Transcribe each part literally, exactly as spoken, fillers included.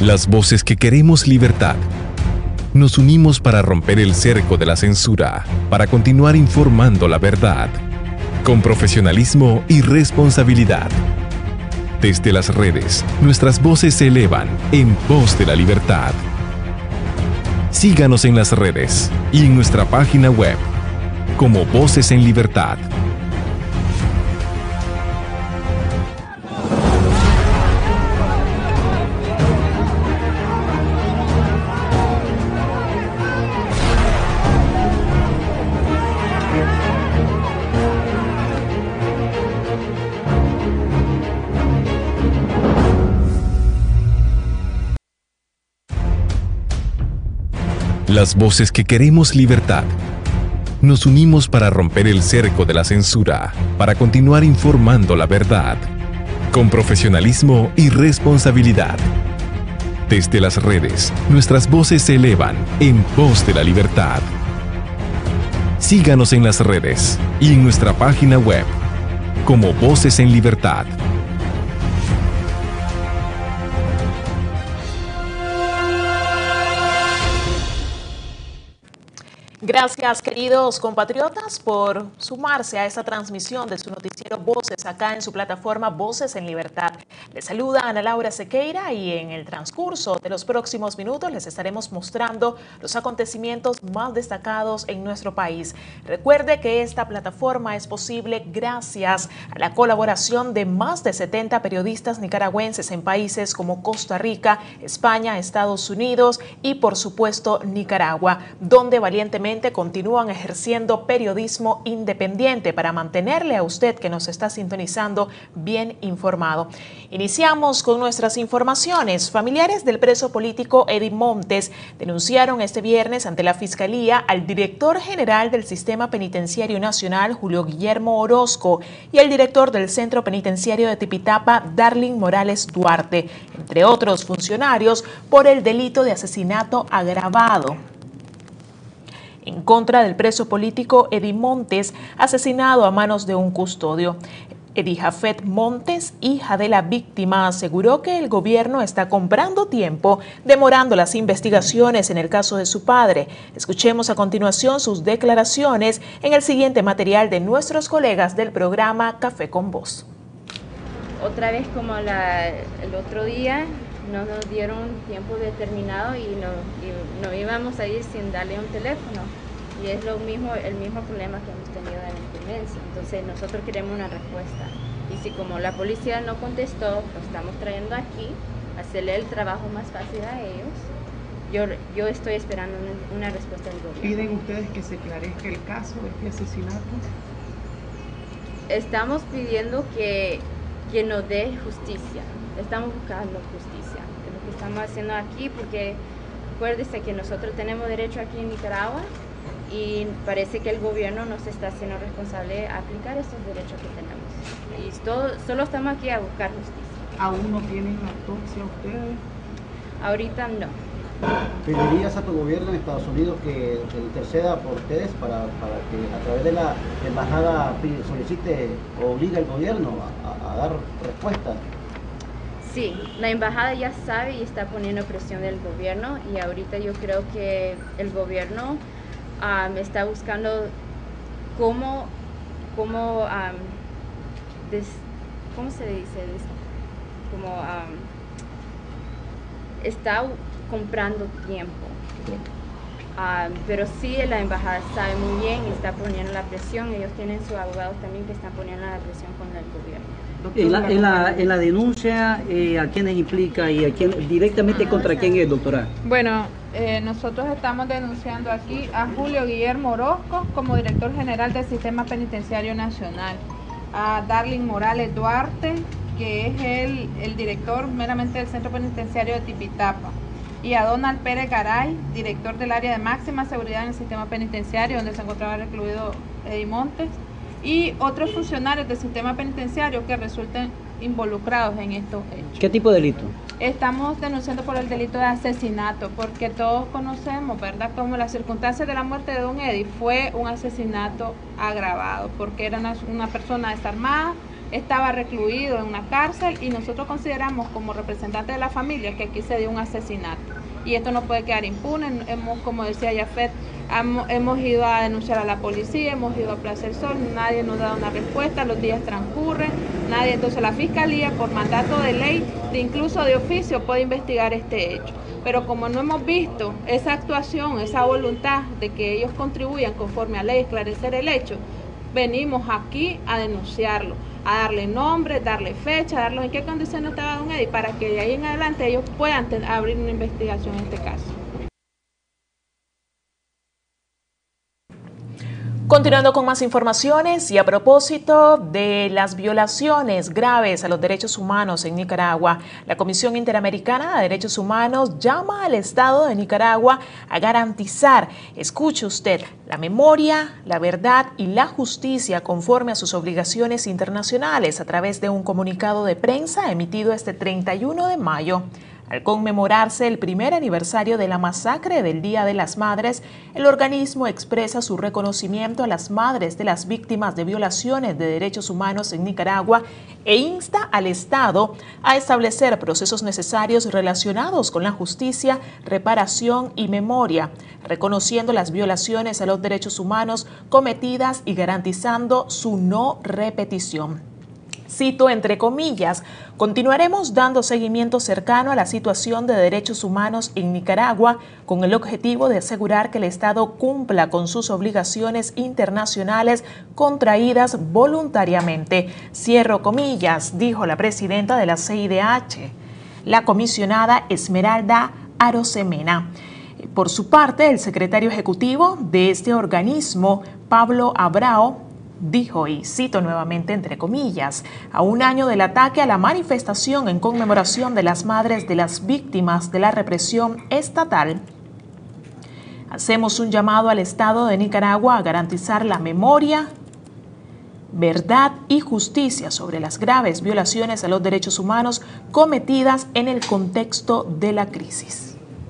Las voces que queremos libertad. Nos unimos para romper el cerco de la censura, para continuar informando la verdad, con profesionalismo y responsabilidad. Desde las redes, nuestras voces se elevan en pos de la libertad. Síganos en las redes y en nuestra página web como Voces en Libertad. Las voces que queremos libertad. Nos unimos para romper el cerco de la censura, para continuar informando la verdad, con profesionalismo y responsabilidad. Desde las redes, nuestras voces se elevan en pos de la libertad. Síganos en las redes y en nuestra página web como Voces en Libertad. Gracias, queridos compatriotas, por sumarse a esta transmisión de su noticiero Voces acá en su plataforma Voces en Libertad. Les saluda Ana Laura Sequeira y en el transcurso de los próximos minutos les estaremos mostrando los acontecimientos más destacados en nuestro país. Recuerde que esta plataforma es posible gracias a la colaboración de más de setenta periodistas nicaragüenses en países como Costa Rica, España, Estados Unidos y por supuesto Nicaragua, donde valientemente continúan ejerciendo periodismo independiente para mantenerle a usted que nos está sintonizando bien informado. Iniciamos con nuestras informaciones. Familiares del preso político Eddie Montes denunciaron este viernes ante la Fiscalía al director general del Sistema Penitenciario Nacional, Julio Guillermo Orozco, y al director del Centro Penitenciario de Tipitapa, Darling Morales Duarte, entre otros funcionarios, por el delito de asesinato agravado en contra del preso político Eddie Montes, asesinado a manos de un custodio. Eddie Jafet Montes, hija de la víctima, aseguró que el gobierno está comprando tiempo, demorando las investigaciones en el caso de su padre. Escuchemos a continuación sus declaraciones en el siguiente material de nuestros colegas del programa Café con Voz. Otra vez como la, el otro día, no nos dieron tiempo determinado y no, y no íbamos a ir sin darle un teléfono. Y es lo mismo, el mismo problema que hemos tenido en la intendencia. Entonces nosotros queremos una respuesta. Y si como la policía no contestó, lo estamos trayendo aquí, hacerle el trabajo más fácil a ellos. Yo, yo estoy esperando una, una respuesta del gobierno. ¿Piden ustedes que se esclarezca el caso de este asesinato? Estamos pidiendo que, que nos dé justicia. Estamos buscando justicia. Es lo que estamos haciendo aquí porque acuérdese que nosotros tenemos derecho aquí en Nicaragua y parece que el gobierno no se está haciendo responsable de aplicar esos derechos que tenemos. Y todo, solo estamos aquí a buscar justicia. ¿Aún no tienen autopsia ustedes? Ahorita no. ¿Pedirías a tu gobierno en Estados Unidos que interceda por ustedes para, para que a través de la embajada solicite o obligue al gobierno a, a dar respuesta? Sí, la embajada ya sabe y está poniendo presión del gobierno y ahorita yo creo que el gobierno um, está buscando cómo, cómo, um, des, ¿cómo se dice? Des, como um, está comprando tiempo. Um, pero sí, la embajada sabe muy bien y está poniendo la presión. Ellos tienen sus abogados también que están poniendo la presión con el gobierno. En la, en la, en la denuncia, eh, ¿a quiénes implica y a quién, directamente contra quién es, doctora? Bueno, eh, nosotros estamos denunciando aquí a Julio Guillermo Orozco como director general del Sistema Penitenciario Nacional, a Darling Morales Duarte, que es el, el director meramente del Centro Penitenciario de Tipitapa, y a Donald Pérez Garay, director del área de máxima seguridad en el sistema penitenciario, donde se encontraba recluido Eddie Montes, y otros funcionarios del sistema penitenciario que resulten involucrados en estos hechos. ¿Qué tipo de delito? Estamos denunciando por el delito de asesinato, porque todos conocemos, ¿verdad?, como las circunstancias de la muerte de don Eddie fue un asesinato agravado, porque era una, una persona desarmada, estaba recluido en una cárcel y nosotros consideramos como representantes de la familia que aquí se dio un asesinato. Y esto no puede quedar impune. Hemos, como decía Yafet, hemos, hemos ido a denunciar a la policía, hemos ido a Plaza del Sol, nadie nos da una respuesta, los días transcurren, nadie. Entonces la Fiscalía, por mandato de ley, de incluso de oficio, puede investigar este hecho. Pero como no hemos visto esa actuación, esa voluntad de que ellos contribuyan conforme a ley a esclarecer el hecho, venimos aquí a denunciarlo, a darle nombre, darle fecha, darle en qué condiciones estaba don Eddie, para que de ahí en adelante ellos puedan abrir una investigación en este caso. Continuando con más informaciones y a propósito de las violaciones graves a los derechos humanos en Nicaragua, la Comisión Interamericana de Derechos Humanos llama al Estado de Nicaragua a garantizar, escuche usted, la memoria, la verdad y la justicia conforme a sus obligaciones internacionales a través de un comunicado de prensa emitido este treinta y uno de mayo. Al conmemorarse el primer aniversario de la masacre del Día de las Madres, el organismo expresa su reconocimiento a las madres de las víctimas de violaciones de derechos humanos en Nicaragua e insta al Estado a establecer procesos necesarios relacionados con la justicia, reparación y memoria, reconociendo las violaciones a los derechos humanos cometidas y garantizando su no repetición. Cito entre comillas, continuaremos dando seguimiento cercano a la situación de derechos humanos en Nicaragua con el objetivo de asegurar que el Estado cumpla con sus obligaciones internacionales contraídas voluntariamente. Cierro comillas, dijo la presidenta de la C I D H, la comisionada Esmeralda Arosemena. Por su parte, el secretario ejecutivo de este organismo, Pablo Abrao, dijo, y cito nuevamente entre comillas, a un año del ataque a la manifestación en conmemoración de las madres de las víctimas de la represión estatal, hacemos un llamado al Estado de Nicaragua a garantizar la memoria, verdad y justicia sobre las graves violaciones a los derechos humanos cometidas en el contexto de la crisis.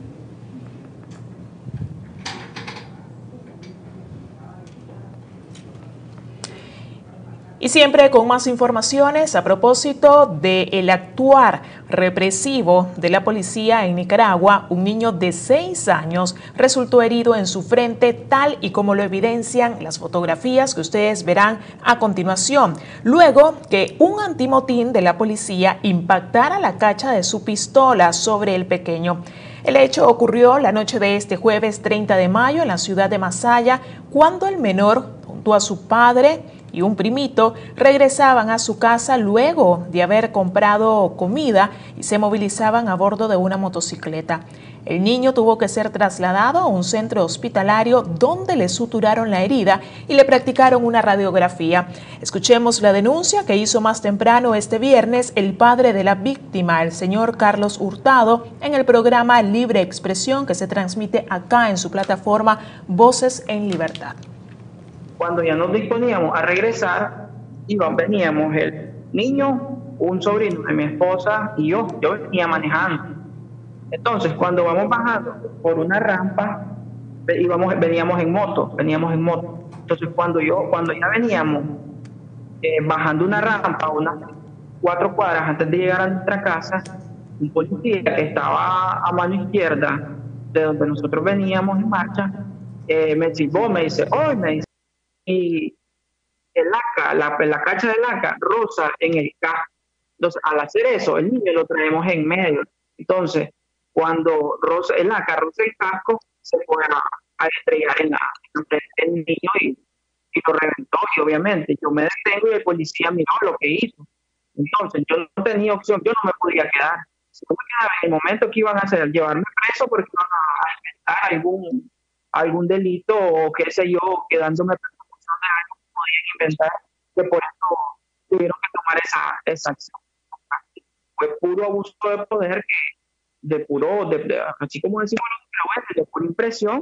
Y siempre con más informaciones a propósito del actuar represivo de la policía en Nicaragua. Un niño de seis años resultó herido en su frente, tal y como lo evidencian las fotografías que ustedes verán a continuación, luego que un antimotín de la policía impactara la cacha de su pistola sobre el pequeño. El hecho ocurrió la noche de este jueves treinta de mayo en la ciudad de Masaya, cuando el menor, junto a su padre y un primito, regresaban a su casa luego de haber comprado comida y se movilizaban a bordo de una motocicleta. El niño tuvo que ser trasladado a un centro hospitalario donde le suturaron la herida y le practicaron una radiografía. Escuchemos la denuncia que hizo más temprano este viernes el padre de la víctima, el señor Carlos Hurtado, en el programa Libre Expresión que se transmite acá en su plataforma Voces en Libertad. Cuando ya nos disponíamos a regresar, íbamos, veníamos el niño, un sobrino de mi esposa y yo, yo venía manejando. Entonces, cuando vamos bajando por una rampa, íbamos, veníamos en moto, veníamos en moto. Entonces, cuando yo, cuando ya veníamos eh, bajando una rampa, unas cuatro cuadras antes de llegar a nuestra casa, un policía que estaba a mano izquierda de donde nosotros veníamos en marcha, eh, me silbó, me dice, hoy, me dice, y el laca, la, la cacha de laca rosa en el casco. Entonces, al hacer eso, el niño lo traemos en medio. Entonces, cuando rosa, el laca roza el casco, se fue a, a estrellar en la en el niño y, y lo reventó. Y obviamente, yo me detengo y el policía miró lo que hizo. Entonces, yo no tenía opción, yo no me podía quedar. Si yo me quedaba en el momento que iban a hacer, llevarme preso porque iban a inventar algún, algún delito o qué sé yo, quedándome preso de algo que podían inventar, que por eso tuvieron que tomar esa, esa acción. Fue puro abuso de poder, que de puro, de, de, así como decimos los de pura impresión,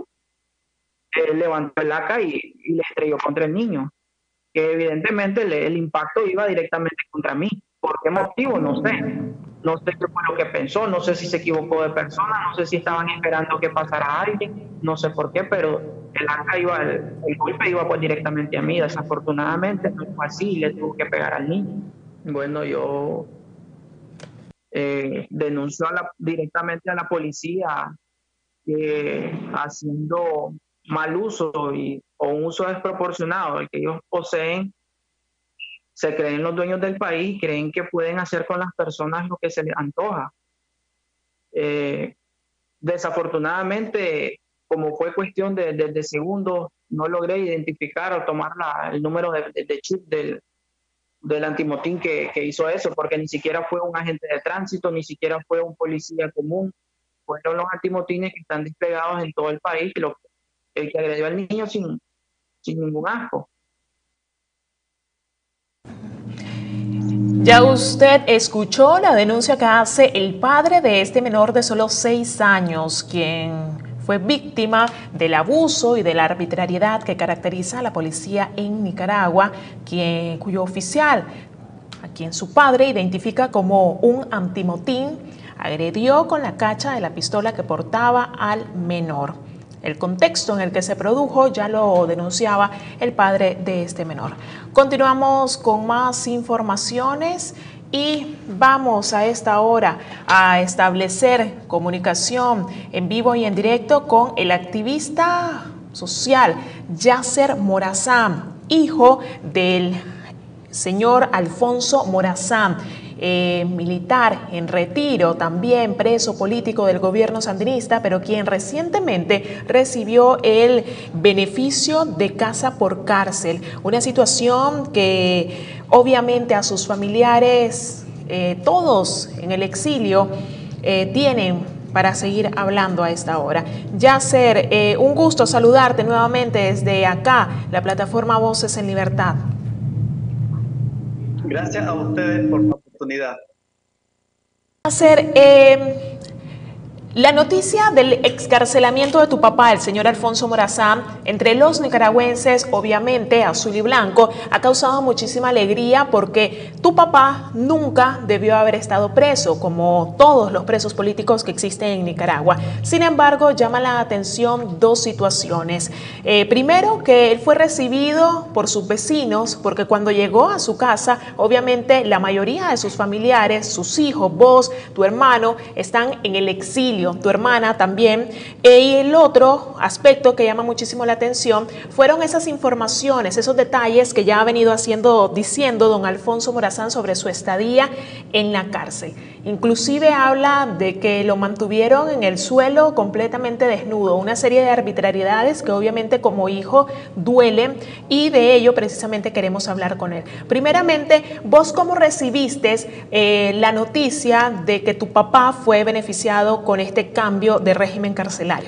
eh, levantó el laca y, y le estrelló contra el niño, que evidentemente le, el impacto iba directamente contra mí. ¿Por qué motivo? No sé. No sé qué fue lo que pensó, no sé si se equivocó de persona, no sé si estaban esperando que pasara alguien, no sé por qué, pero el arca iba, el, el golpe iba pues directamente a mí. Desafortunadamente no fue así, le tuvo que pegar al niño. Bueno, yo eh, denuncio a la, directamente a la policía que haciendo mal uso y, o un uso desproporcionado del que ellos poseen, se creen los dueños del país, creen que pueden hacer con las personas lo que se les antoja. Eh, desafortunadamente, como fue cuestión de, de, de segundos, no logré identificar o tomar la, el número de, de, de chip del, del antimotín que, que hizo eso, porque ni siquiera fue un agente de tránsito, ni siquiera fue un policía común, fueron los antimotines que están desplegados en todo el país, y lo, el que agredió al niño sin, sin ningún asco. Ya usted escuchó la denuncia que hace el padre de este menor de solo seis años, quien fue víctima del abuso y de la arbitrariedad que caracteriza a la policía en Nicaragua, quien, cuyo oficial, a quien su padre identifica como un antimotín, agredió con la cacha de la pistola que portaba al menor. El contexto en el que se produjo ya lo denunciaba el padre de este menor. Continuamos con más informaciones y vamos a esta hora a establecer comunicación en vivo y en directo con el activista social Yasser Morazán, hijo del señor Alfonso Morazán, Eh, militar en retiro, también preso político del gobierno sandinista, pero quien recientemente recibió el beneficio de casa por cárcel, una situación que obviamente a sus familiares, eh, todos en el exilio, eh, tienen para seguir hablando a esta hora. Yasser, eh, un gusto saludarte nuevamente desde acá, la plataforma Voces en Libertad. Gracias a ustedes por la oportunidad. Hacer eh, la noticia del excarcelamiento de tu papá, el señor Alfonso Morazán, entre los nicaragüenses, obviamente azul y blanco, ha causado muchísima alegría porque tu papá nunca debió haber estado preso, como todos los presos políticos que existen en Nicaragua. Sin embargo, llama la atención dos situaciones. Eh, primero, que él fue recibido por sus vecinos, porque cuando llegó a su casa, obviamente la mayoría de sus familiares, sus hijos, vos, tu hermano, están en el exilio, tu hermana también. Eh, y el otro aspecto que llama muchísimo la atención fueron esas informaciones, esos detalles que ya ha venido haciendo, diciendo don Alfonso Morazán sobre su estadía en la cárcel. Inclusive habla de que lo mantuvieron en el suelo completamente desnudo, una serie de arbitrariedades que obviamente como hijo duelen, y de ello precisamente queremos hablar con él. Primeramente, ¿vos cómo recibiste eh, la noticia de que tu papá fue beneficiado con este cambio de régimen carcelario?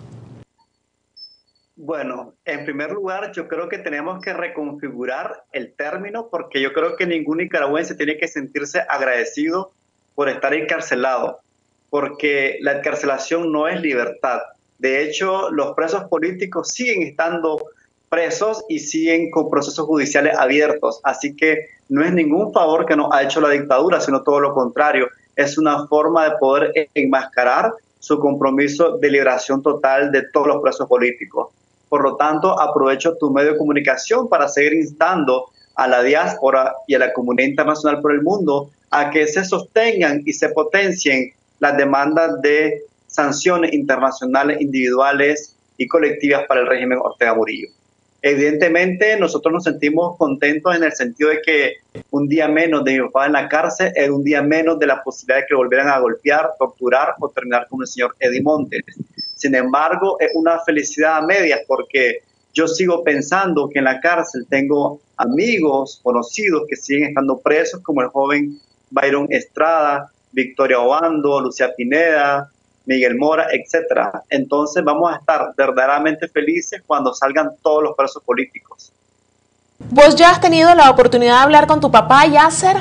Bueno, en primer lugar, yo creo que tenemos que reconfigurar el término, porque yo creo que ningún nicaragüense tiene que sentirse agradecido por estar encarcelado, porque la encarcelación no es libertad. De hecho, los presos políticos siguen estando presos y siguen con procesos judiciales abiertos, así que no es ningún favor que nos ha hecho la dictadura, sino todo lo contrario, es una forma de poder enmascarar su compromiso de liberación total de todos los presos políticos. Por lo tanto, aprovecho tu medio de comunicación para seguir instando a la diáspora y a la comunidad internacional por el mundo a que se sostengan y se potencien las demandas de sanciones internacionales, individuales y colectivas para el régimen Ortega Murillo. Evidentemente, nosotros nos sentimos contentos en el sentido de que un día menos de mi papá en la cárcel era un día menos de la posibilidad de que lo volvieran a golpear, torturar o terminar con el señor Eddie Montes. Sin embargo, es una felicidad a medias porque yo sigo pensando que en la cárcel tengo amigos, conocidos que siguen estando presos, como el joven Byron Estrada, Victoria Obando, Lucía Pineda, Miguel Mora, etcétera. Entonces vamos a estar verdaderamente felices cuando salgan todos los presos políticos. ¿Vos ya has tenido la oportunidad de hablar con tu papá, Yasser?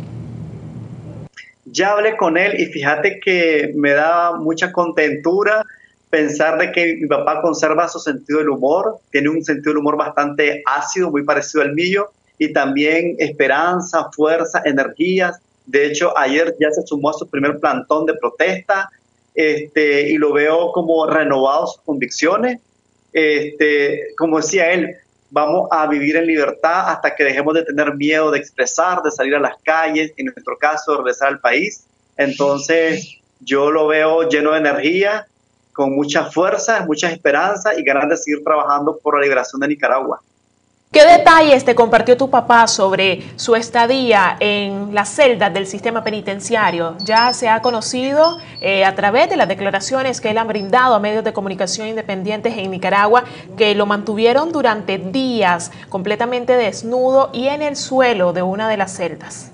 Ya hablé con él y fíjate que me da mucha contentura pensar de que mi papá conserva su sentido del humor, tiene un sentido del humor bastante ácido, muy parecido al mío, y también esperanza, fuerza, energías. De hecho, ayer ya se sumó a su primer plantón de protesta, este, y lo veo como renovado sus convicciones. Este, como decía él, vamos a vivir en libertad hasta que dejemos de tener miedo de expresar, de salir a las calles, en nuestro caso, regresar al país. Entonces, yo lo veo lleno de energía, con mucha fuerza, mucha esperanza y ganas de seguir trabajando por la liberación de Nicaragua. ¿Qué detalles te compartió tu papá sobre su estadía en las celdas del sistema penitenciario? Ya se ha conocido eh, a través de las declaraciones que él ha brindado a medios de comunicación independientes en Nicaragua, que lo mantuvieron durante días completamente desnudo y en el suelo de una de las celdas.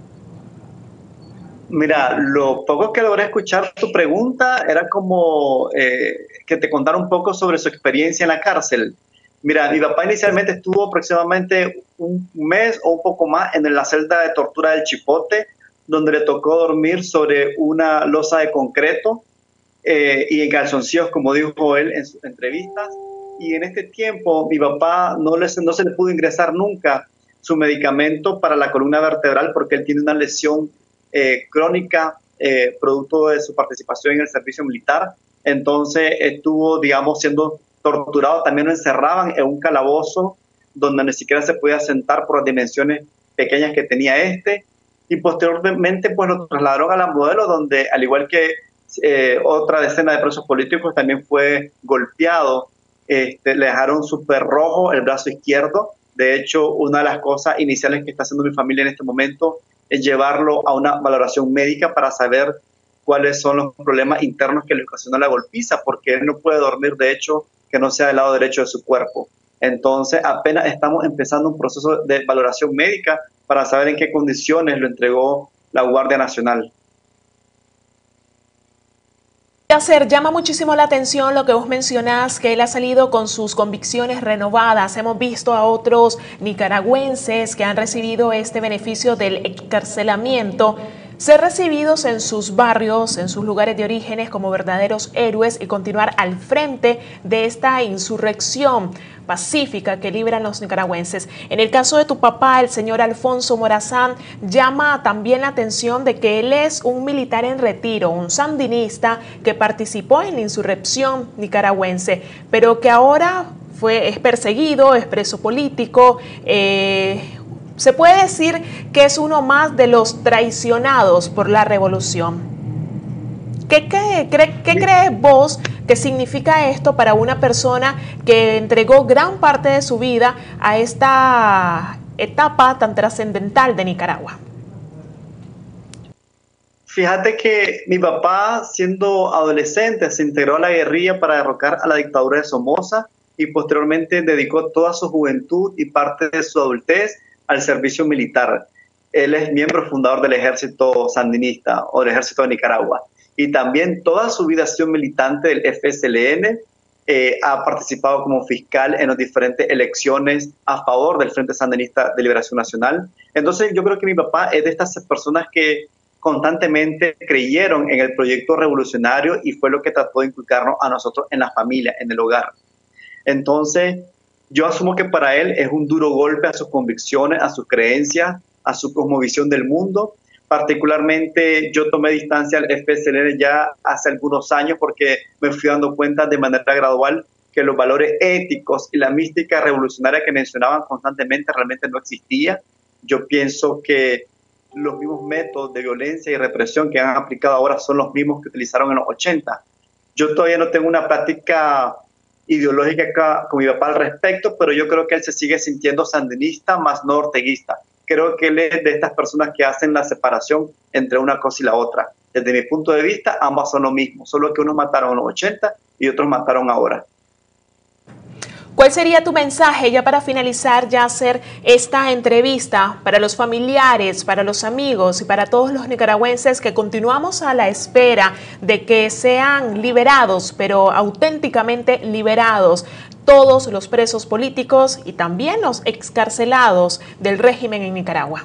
Mira, lo poco que logré escuchar tu pregunta era como eh, que te contara un poco sobre su experiencia en la cárcel. Mira, mi papá inicialmente estuvo aproximadamente un mes o un poco más en la celda de tortura del Chipote, donde le tocó dormir sobre una losa de concreto eh, y en calzoncillos, como dijo él en sus entrevistas. Y en este tiempo mi papá no, les, no se le pudo ingresar nunca su medicamento para la columna vertebral porque él tiene una lesión Eh, crónica, eh, producto de su participación en el servicio militar. Entonces estuvo, digamos, siendo torturado. También lo encerraban en un calabozo donde ni siquiera se podía sentar por las dimensiones pequeñas que tenía este. Y posteriormente pues lo trasladaron a la Modelo, donde al igual que eh, otra decena de presos políticos también fue golpeado. Este, le dejaron súper rojo el brazo izquierdo. De hecho, una de las cosas iniciales que está haciendo mi familia en este momento es llevarlo a una valoración médica para saber cuáles son los problemas internos que le ocasionó la golpiza, porque él no puede dormir, de hecho, que no sea del lado derecho de su cuerpo. Entonces, apenas estamos empezando un proceso de valoración médica para saber en qué condiciones lo entregó la Guardia Nacional. Yacer, llama muchísimo la atención lo que vos mencionás, que él ha salido con sus convicciones renovadas. Hemos visto a otros nicaragüenses que han recibido este beneficio del encarcelamiento ser recibidos en sus barrios, en sus lugares de orígenes como verdaderos héroes y continuar al frente de esta insurrección pacífica que libran los nicaragüenses. En el caso de tu papá, el señor Alfonso Morazán, llama también la atención de que él es un militar en retiro, un sandinista que participó en la insurrección nicaragüense, pero que ahora fue, es perseguido, es preso político. eh, Se puede decir que es uno más de los traicionados por la revolución. ¿Qué, qué, qué, qué crees vos que significa esto para una persona que entregó gran parte de su vida a esta etapa tan trascendental de Nicaragua? Fíjate que mi papá, siendo adolescente, se integró a la guerrilla para derrocar a la dictadura de Somoza y posteriormente dedicó toda su juventud y parte de su adultez al servicio militar. Él es miembro fundador del ejército sandinista o del ejército de Nicaragua. Y también toda su vida ha sido militante del F S L N, eh, ha participado como fiscal en las diferentes elecciones a favor del Frente Sandinista de Liberación Nacional. Entonces yo creo que mi papá es de estas personas que constantemente creyeron en el proyecto revolucionario y fue lo que trató de inculcarnos a nosotros en la familia, en el hogar. Entonces, yo asumo que para él es un duro golpe a sus convicciones, a sus creencias, a su cosmovisión del mundo. Particularmente yo tomé distancia del F S L N ya hace algunos años porque me fui dando cuenta de manera gradual que los valores éticos y la mística revolucionaria que mencionaban constantemente realmente no existía. Yo pienso que los mismos métodos de violencia y represión que han aplicado ahora son los mismos que utilizaron en los ochenta. Yo todavía no tengo una práctica ideológica con mi papá al respecto, pero yo creo que él se sigue sintiendo sandinista más no orteguista. Creo que él es de estas personas que hacen la separación entre una cosa y la otra. Desde mi punto de vista, ambas son lo mismo, solo que unos mataron en los ochenta y otros mataron ahora. ¿Cuál sería tu mensaje ya para finalizar, Yacer, esta entrevista para los familiares, para los amigos y para todos los nicaragüenses que continuamos a la espera de que sean liberados, pero auténticamente liberados, todos los presos políticos y también los excarcelados del régimen en Nicaragua?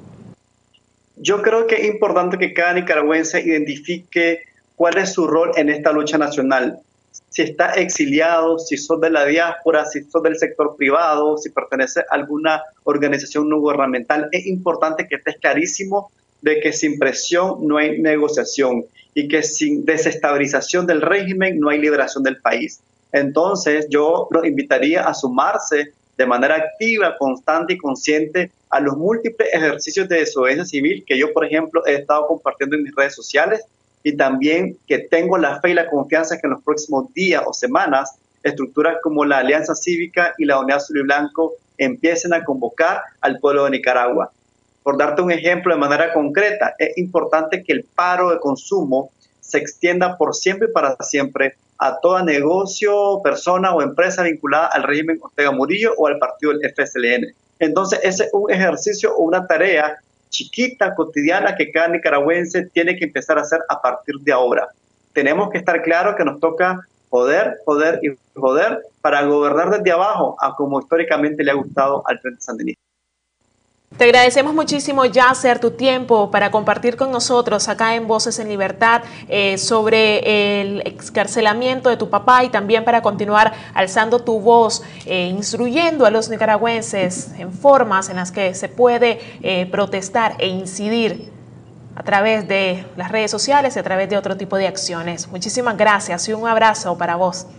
Yo creo que es importante que cada nicaragüense identifique cuál es su rol en esta lucha nacional. Si está exiliado, si sos de la diáspora, si sos del sector privado, si pertenece a alguna organización no gubernamental, es importante que estés clarísimo de que sin presión no hay negociación y que sin desestabilización del régimen no hay liberación del país. Entonces yo los invitaría a sumarse de manera activa, constante y consciente a los múltiples ejercicios de desobediencia civil que yo, por ejemplo, he estado compartiendo en mis redes sociales, y también que tengo la fe y la confianza que en los próximos días o semanas estructuras como la Alianza Cívica y la Unidad Azul y Blanco empiecen a convocar al pueblo de Nicaragua. Por darte un ejemplo de manera concreta, es importante que el paro de consumo se extienda por siempre y para siempre a todo negocio, persona o empresa vinculada al régimen Ortega Murillo o al partido del F S L N. Entonces, ese es un ejercicio o una tarea chiquita, cotidiana, que cada nicaragüense tiene que empezar a hacer a partir de ahora. Tenemos que estar claros que nos toca joder, joder y joder para gobernar desde abajo, a como históricamente le ha gustado al Frente Sandinista. Te agradecemos muchísimo, Yasser, tu tiempo para compartir con nosotros acá en Voces en Libertad eh, sobre el excarcelamiento de tu papá, y también para continuar alzando tu voz, eh, instruyendo a los nicaragüenses en formas en las que se puede eh, protestar e incidir a través de las redes sociales y a través de otro tipo de acciones. Muchísimas gracias y un abrazo para vos.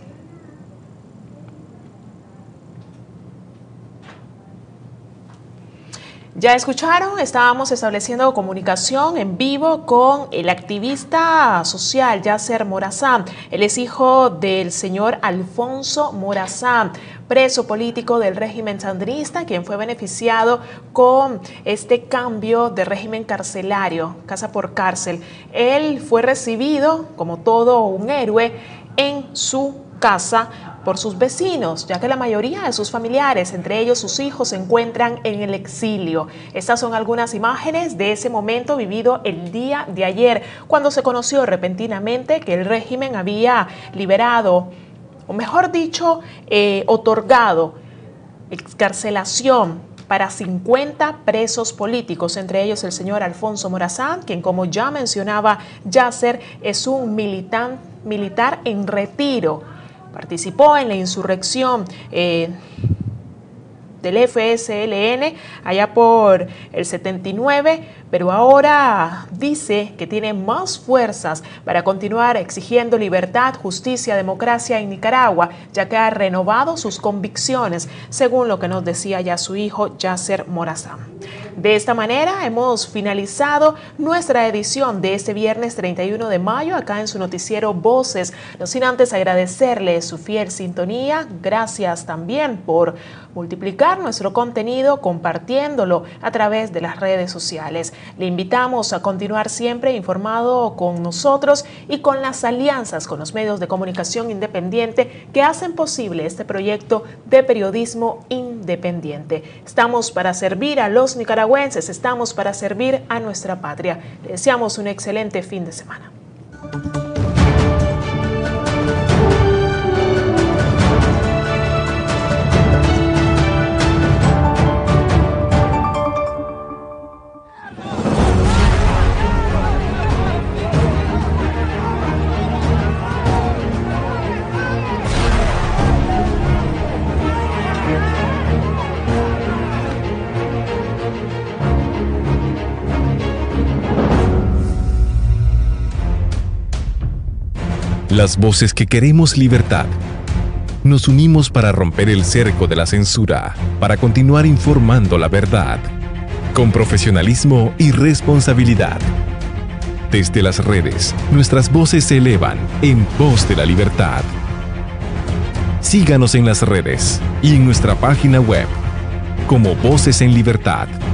Ya escucharon, estábamos estableciendo comunicación en vivo con el activista social Yasser Morazán. Él es hijo del señor Alfonso Morazán, preso político del régimen sandinista, quien fue beneficiado con este cambio de régimen carcelario, casa por cárcel. Él fue recibido como todo un héroe en su casa por sus vecinos, ya que la mayoría de sus familiares, entre ellos sus hijos, se encuentran en el exilio. Estas son algunas imágenes de ese momento vivido el día de ayer, cuando se conoció repentinamente que el régimen había liberado, o mejor dicho, eh, otorgado excarcelación para cincuenta presos políticos, entre ellos el señor Alfonso Morazán, quien, como ya mencionaba Yasser, es un militar, militar en retiro. Participó en la insurrección eh, del F S L N allá por el setenta y nueve, pero ahora dice que tiene más fuerzas para continuar exigiendo libertad, justicia, democracia en Nicaragua, ya que ha renovado sus convicciones, según lo que nos decía ya su hijo Yasser Morazán. De esta manera hemos finalizado nuestra edición de este viernes treinta y uno de mayo acá en su noticiero Voces, no sin antes agradecerle su fiel sintonía. Gracias también por multiplicar nuestro contenido compartiéndolo a través de las redes sociales. Le invitamos a continuar siempre informado con nosotros y con las alianzas con los medios de comunicación independiente que hacen posible este proyecto de periodismo independiente. Estamos para servir a los nicaragüenses, estamos para servir a nuestra patria. Le deseamos un excelente fin de semana. Las voces que queremos libertad. Nos unimos para romper el cerco de la censura, para continuar informando la verdad, con profesionalismo y responsabilidad. Desde las redes, nuestras voces se elevan en voz de la libertad. Síganos en las redes y en nuestra página web como Voces en Libertad.